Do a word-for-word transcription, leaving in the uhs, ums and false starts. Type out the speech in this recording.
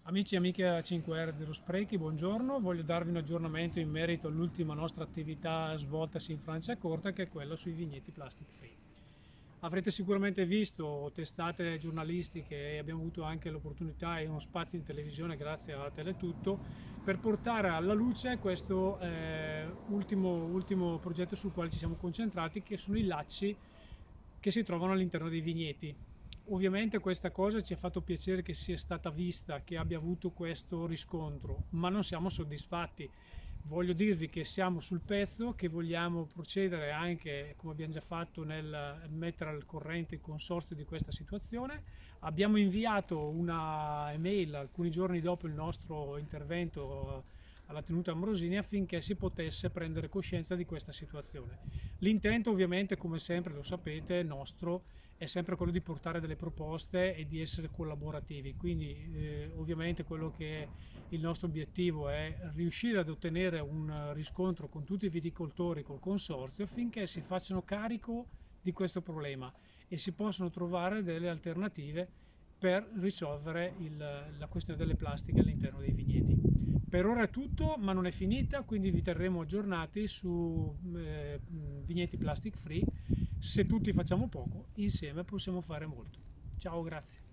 Amici e amiche cinque R Zero Sprechi, buongiorno. Voglio darvi un aggiornamento in merito all'ultima nostra attività svoltasi in Franciacorta, che è quella sui vigneti plastic free. Avrete sicuramente visto testate giornalistiche e abbiamo avuto anche l'opportunità e uno spazio in televisione grazie a Teletutto per portare alla luce questo eh, ultimo, ultimo progetto sul quale ci siamo concentrati, che sono i lacci che si trovano all'interno dei vigneti. Ovviamente questa cosa ci ha fatto piacere che sia stata vista, che abbia avuto questo riscontro, ma non siamo soddisfatti. Voglio dirvi che siamo sul pezzo, che vogliamo procedere anche, come abbiamo già fatto, nel mettere al corrente il consorzio di questa situazione. Abbiamo inviato una email alcuni giorni dopo il nostro intervento alla tenuta Ambrosini affinché si potesse prendere coscienza di questa situazione. L'intento, ovviamente, come sempre lo sapete, nostro è sempre quello di portare delle proposte e di essere collaborativi, quindi eh, ovviamente quello che è il nostro obiettivo è riuscire ad ottenere un riscontro con tutti i viticoltori, col consorzio, affinché si facciano carico di questo problema e si possano trovare delle alternative per risolvere il, la questione delle plastiche all'interno dei vigneti. Per ora è tutto, ma non è finita, quindi vi terremo aggiornati su eh, vigneti plastic free. Se tutti facciamo poco, insieme possiamo fare molto. Ciao, grazie.